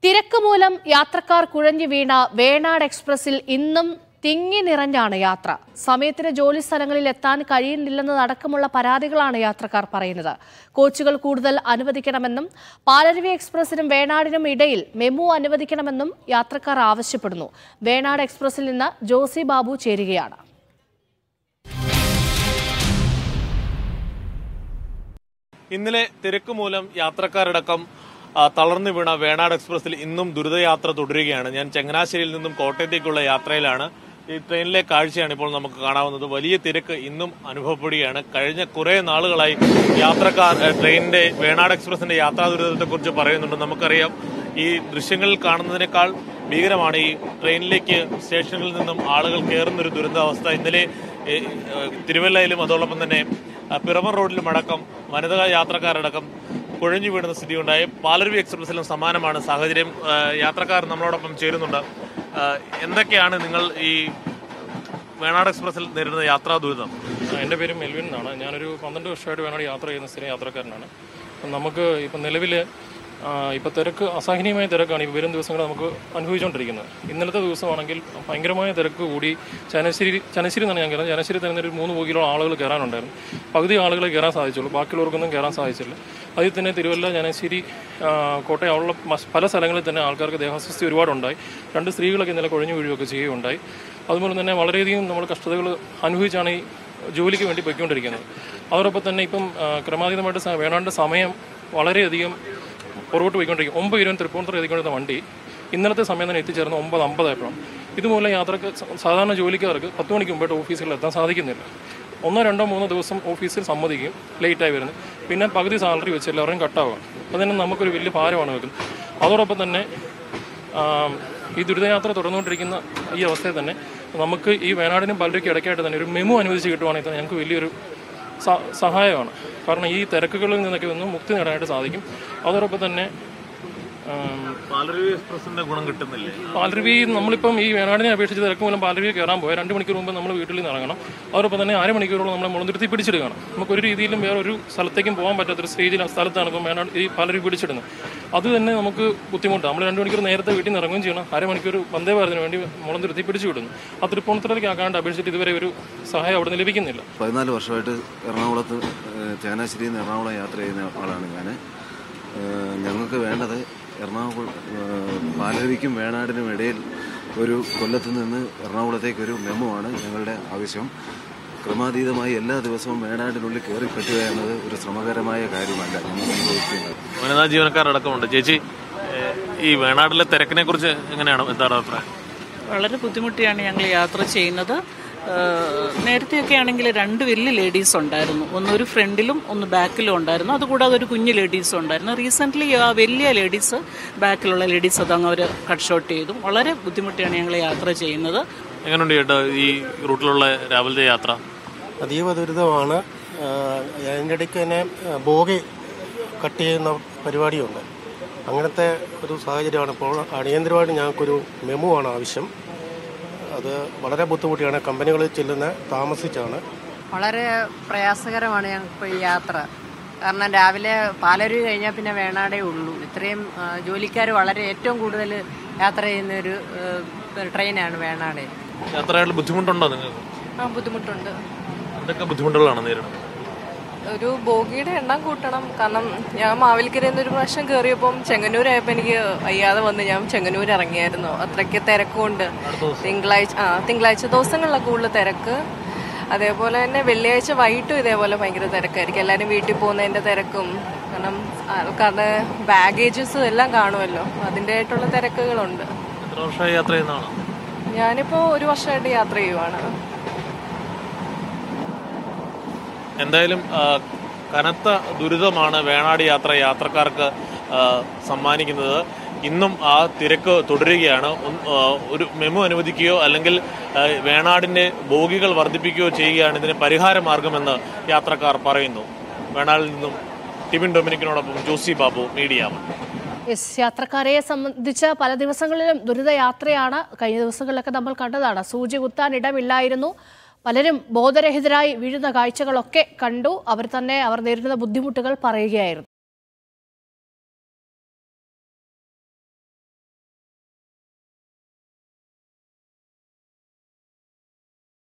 തിരക്ക് മൂലം യാത്രക്കാർ കുഴഞ്ഞു വീണ വേണാട് എക്സ്പ്രസിൽ ഇന്നും തിങ്ങി നിറഞ്ഞാണ് യാത്ര. സമയത്തിന് ജോലി സ്ഥലങ്ങളിൽ എത്താൻ കഴിയുന്നില്ലെന്നതടക്കമുള്ള പരാതികളാണ് യാത്രക്കാർ പറയുന്നത്. കോച്ചുകൾ കൂടുതൽ അനുവദിക്കണമെന്നും പാലരുവി എക്സ്പ്രസിനും വേണാടിനും ഇടയിൽ മെമു അനുവദിക്കണമെന്നും യാത്രക്കാർ ആവശ്യപ്പെടുന്നു. വേണാട് എക്സ്പ്രസിൽ നിന്ന് ജോസി ബാബു ചേരുകയാണ്. ഇന്നലെ തിരക്ക് മൂലം യാത്രക്കാരടക്കം തളർന്നു വീണ വേണാട് എക്സ്പ്രസിൽ ഇന്നും ദുരിതയാത്ര തുടരുകയാണ്. ഞാൻ ചങ്ങനാശ്ശേരിയിൽ നിന്നും കോട്ടയത്തേക്കുള്ള യാത്രയിലാണ്. ഈ ട്രെയിനിലെ കാഴ്ചയാണ് ഇപ്പോൾ നമുക്ക് കാണാവുന്നത്. വലിയ തിരക്ക് ഇന്നും അനുഭവപ്പെടുകയാണ്. കഴിഞ്ഞ കുറെ നാളുകളായി യാത്രക്കാർ ട്രെയിനിന്റെ വേണാട് എക്സ്പ്രസിന്റെ യാത്രാ ദുരിതത്തെക്കുറിച്ച് പറയുന്നുണ്ട്. നമുക്കറിയാം, ഈ ദൃശ്യങ്ങളിൽ കാണുന്നതിനേക്കാൾ ഭീകരമാണ് ഈ ട്രെയിനിലേക്ക് സ്റ്റേഷനുകളിൽ നിന്നും ആളുകൾ കയറുന്നൊരു ദുരന്താവസ്ഥ. ഇന്നലെ തിരുവല്ലയിലും അതോടൊപ്പം തന്നെ പിറവം റോഡിലും അടക്കം വനിതാ യാത്രക്കാരടക്കം കുഴഞ്ഞു വീഴുന്ന സ്ഥിതിയുണ്ടായി. പാലരുവി എക്സ്പ്രസിലും സമാനമാണ് സാഹചര്യം. യാത്രക്കാർ നമ്മളോടൊപ്പം ചേരുന്നുണ്ട്. എന്തൊക്കെയാണ് നിങ്ങൾ ഈ വേണാട് എക്സ്പ്രസിൽ നേരിടുന്ന യാത്രാ ദുരിതം? എൻ്റെ പേര് മെൽവിൻ എന്നാണ്. ഞാനൊരു 12 വർഷമായിട്ട് വേണാട് യാത്ര ചെയ്യുന്ന സ്ഥിരം യാത്രക്കാരനാണ്. നമുക്ക് ഇപ്പം നിലവിൽ ഇപ്പോൾ തിരക്ക് അസഹനീയമായ തിരക്കാണ് ഈ വരും ദിവസങ്ങൾ നമുക്ക് അനുഭവിച്ചുകൊണ്ടിരിക്കുന്നത്. ഇന്നലത്തെ ദിവസമാണെങ്കിൽ ഭയങ്കരമായ തിരക്ക് കൂടി. ചനശ്ശേരി എന്നാണ് ഞാൻ കയറുന്നത്. ചനശ്ശേരി തന്നെ ഒരു 3 ബോഗിയിലുള്ള ആളുകൾ കയറാനുണ്ടായിരുന്നു. പകുതി ആളുകളെ കയറാൻ സാധിച്ചുള്ളൂ, ബാക്കിയുള്ളവർക്കൊന്നും കയറാൻ സാധിച്ചില്ല. അതിൽ തന്നെ തിരുവല്ല, ചനശ്ശേരി, കോട്ടയം ഉള്ള പല സ്ഥലങ്ങളിൽ തന്നെ ആൾക്കാർക്ക് ദേഹാസ്വസ്ഥ ഒരുപാടുണ്ടായി. 2 സ്ത്രീകളൊക്കെ ഇന്നലെ കുഴഞ്ഞു വീഴുകയൊക്കെ ചെയ്യുകയുണ്ടായി. അതുപോലെ തന്നെ വളരെയധികം നമ്മൾ കഷ്ടതകൾ അനുഭവിച്ചാണ് ഈ ജോലിക്ക് വേണ്ടി പൊയ്ക്കൊണ്ടിരിക്കുന്നത്. അതോടൊപ്പം തന്നെ ഇപ്പം ക്രമാതീതമായിട്ട് വേണാണ്ട് സമയം വളരെയധികം പുറകോട്ട് പോയിക്കൊണ്ടിരിക്കും. 9:20 തൃപ്പൂണിത്തുറ എത്തിക്കൊണ്ടിരുന്ന വണ്ടി ഇന്നലത്തെ സമയം തന്നെ എത്തിച്ചേർന്ന് 9:50 ഇതുമൂലം യാത്രക്ക് സാധാരണ ജോലിക്കാർക്ക് 10 മണിക്ക് മുമ്പായിട്ട് ഓഫീസുകളിൽ എത്താൻ സാധിക്കുന്നില്ല. 1, 2, 3 ദിവസം ഓഫീസിൽ സമ്മതിക്കും, ലേറ്റായി വരുന്നത്. പിന്നെ പകുതി സാലറി വെച്ച് എല്ലാവരും കട്ടാവുകയാണ്. അതുതന്നെ നമുക്കൊരു വലിയ ഭാരമാണ് വെക്കുന്നത്. അതോടൊപ്പം തന്നെ ഈ ദുരിതയാത്ര തുടർന്നുകൊണ്ടിരിക്കുന്ന ഈ അവസ്ഥയിൽ തന്നെ നമുക്ക് ഈ വേണാടിനും പാലരുവിക്കും ഇടയ്ക്കായിട്ട് തന്നെ ഒരു മെമു അനുവദിച്ച് കിട്ടുവാണെങ്കിൽ തന്നെ ഞങ്ങൾക്ക് വലിയൊരു സഹായമാണ്. കാരണം ഈ തിരക്കുകളിൽ നിന്നൊക്കെ ഒന്ന് മുക്തി നേടാനായിട്ട് സാധിക്കും. അതോടൊപ്പം തന്നെ പാലരുവി എക്സ്പ്രസിന്റെ ഗുണം കിട്ടുന്നില്ലേ? പാലരുവി നമ്മളിപ്പം ഈ വേണാടിനെ അപേക്ഷിച്ച് തിരക്ക് മൂലം പാലരുവി കയറാൻ പോയാൽ 2 മണിക്കൂർ മുമ്പ് നമ്മൾ വീട്ടിൽ നിന്ന് ഇറങ്ങണം. അതോടൊപ്പം തന്നെ 1/2 മണിക്കൂറോളം നമ്മൾ മുളന്തുരുത്തി പിടിച്ചിടുകയാണ്. നമുക്കൊരു രീതിയിലും വേറൊരു സ്ഥലത്തേക്കും പോകാൻ പറ്റാത്തൊരു സ്ഥലത്താണ് ഇപ്പം വേണാട് ഈ പാലരുവി പിടിച്ചിടുന്നത്. അത് തന്നെ നമുക്ക് ബുദ്ധിമുട്ടാണ്. നമ്മൾ 2 മണിക്കൂർ നേരത്തെ വീട്ടിൽ നിന്ന് ഇറങ്ങുകയും ചെയ്യണം. 1/2 മണിക്കൂർ വന്ദേ ഭാരതിന് വേണ്ടി മുളന്തുരുത്തി പിടിച്ചു വിടുന്നു. ആ തൃപ്പൂണിത്തുറയിലേക്ക് ആക്കാണ്ട് അപേക്ഷിച്ചിട്ട് ഇതുവരെ ഒരു സഹായം അവിടെ നിന്ന് ലഭിക്കുന്നില്ല. 14 വർഷമായിട്ട് എറണാകുളത്ത് ചങ്ങനാശ്ശേരിയിൽ നിന്ന് എറണാകുളം യാത്ര ചെയ്യുന്ന ആളാണ് ഞാൻ. ഞങ്ങൾക്ക് വേണ്ടത് പാലരുവിക്കും വേണാടിനും ഇടയിൽ ഒരു കൊല്ലത്ത് നിന്ന് എറണാകുളത്തേക്കൊരു മെമു ആണ് ഞങ്ങളുടെ ആവശ്യം. ക്രമാതീതമായി എല്ലാ ദിവസവും വേണാടിനുള്ളിൽ കയറി പറ്റുക എന്നത് ഒരു ശ്രമകരമായ കാര്യമല്ല ഞങ്ങൾ അനുഭവിക്കുന്നത്. വനിതാ ജീവനക്കാരടക്കമുണ്ട്. ചേച്ചി, ഈ വേണാടിലെ തിരക്കിനെ കുറിച്ച് എങ്ങനെയാണ്, എന്താണ് അഭിപ്രായം? വളരെ ബുദ്ധിമുട്ടിയാണ് ഞങ്ങൾ യാത്ര ചെയ്യുന്നത്. നേരത്തെയൊക്കെ ആണെങ്കിൽ 2 വലിയ ലേഡീസ് ഉണ്ടായിരുന്നു. ഒരു ഫ്രണ്ടിലും ഒന്ന് ബാക്കിലും ഉണ്ടായിരുന്നു. അതുകൂടാതെ ഒരു കുഞ്ഞു ലേഡീസും ഉണ്ടായിരുന്നു. റീസെൻ്റ്ലി ആ വലിയ ലേഡീസ്, ബാക്കിലുള്ള ലേഡീസ് അതങ്ങ് അവർ കട്ട് ഷോട്ട് ചെയ്തു. വളരെ ബുദ്ധിമുട്ടിയാണ് ഞങ്ങൾ യാത്ര ചെയ്യുന്നത്. എങ്ങനെയുണ്ട് ചേട്ടാ ഈ റൂട്ടിലുള്ള രാവിലത്തെ യാത്ര? അതീവ ദുരിതമാണ്. അതിൻ്റെ ഇടയ്ക്ക് തന്നെ ബോഗി കട്ട് ചെയ്യുന്ന പരിപാടിയുണ്ട്. അങ്ങനത്തെ ഒരു സാഹചര്യമാണ് ഇപ്പോൾ. അടിയന്തരമായിട്ട് ഞങ്ങൾക്കൊരു മെമു ആണ് ആവശ്യം. അത് വളരെ ബുദ്ധിമുട്ടിയാണ്. കമ്പനികളിൽ ചെല്ലുന്ന താമസിച്ചാണ്. വളരെ പ്രയാസകരമാണ് ഞങ്ങൾക്ക് ഈ യാത്ര. കാരണം രാവിലെ പാലരുവി കഴിഞ്ഞാൽ പിന്നെ വേണാടേ ഉള്ളൂ. ഇത്രയും ജോലിക്കാർ ഏറ്റവും കൂടുതൽ യാത്ര ചെയ്യുന്ന ഒരു ട്രെയിനാണ് വേണാട്. യാത്രയായിട്ട് ബുദ്ധിമുട്ടുണ്ടോ നിങ്ങൾക്ക്? ബുദ്ധിമുട്ടുണ്ട്. എന്തൊക്കെ ബുദ്ധിമുട്ടുകളാണ് നേരിടുന്നത്? ഒരു ബോഗിയുടെ എണ്ണം കൂട്ടണം. കാരണം ഞാൻ മാവേലിക്കരയിൽ നിന്ന് ഒരു പ്രാവശ്യം കയറിയപ്പം ചെങ്ങന്നൂരായപ്പോൾ എനിക്ക് വയ്യാതെ വന്ന് ഞാൻ ചെങ്ങന്നൂർ ഇറങ്ങിയായിരുന്നു. അത്രയ്ക്ക് തിരക്കുണ്ട്. തിങ്കളാഴ്ച ദിവസങ്ങളിലൊക്കെ കൂടുതൽ തിരക്ക്. അതേപോലെ തന്നെ വെള്ളിയാഴ്ച വൈകിട്ടും ഇതേപോലെ ഭയങ്കര തിരക്കായിരിക്കും. എല്ലാവരും വീട്ടിൽ പോകുന്നതിൻ്റെ തിരക്കും, കാരണം ആൾക്കാരുടെ ബാഗേജസും എല്ലാം കാണുമല്ലോ, അതിൻ്റെതായിട്ടുള്ള തിരക്കുകളുണ്ട്. എത്ര വർഷമായി യാത്ര ചെയ്യുന്നതാണ്? ഞാനിപ്പോൾ 1 വർഷമായിട്ട് യാത്ര ചെയ്യുവാണ്. എന്തായാലും കനത്ത ദുരിതമാണ് വേണാട് യാത്രക്കാർക്ക് സമ്മാനിക്കുന്നത്. ഇന്നും ആ തിരക്ക് തുടരുകയാണ്. ഒരു മെമു അനുവദിക്കുകയോ അല്ലെങ്കിൽ വേണാടിന്റെ ബോഗികൾ വർദ്ധിപ്പിക്കുകയോ ചെയ്യുകയാണ് ഇതിന് പരിഹാര മാർഗമെന്ന് യാത്രക്കാർ പറയുന്നു. വേണാടിൽ നിന്നും ടിബിൻ ഡൊമിനിക്കിനോടൊപ്പം ജോസി ബാബു, മീഡിയ 1. യാത്രക്കാരെ സംബന്ധിച്ച് പല ദിവസങ്ങളിലും ദുരിതയാത്രയാണ്. കഴിഞ്ഞ ദിവസങ്ങളിലൊക്കെ നമ്മൾ കണ്ടതാണ്. സൂചി കുത്താൻ ഇടമില്ലായിരുന്നു. പലരും ബോധരഹിതരായി വീഴുന്ന കാഴ്ചകളൊക്കെ കണ്ടു. അവർ നേരിടുന്ന ബുദ്ധിമുട്ടുകൾ പറയുകയായിരുന്നു.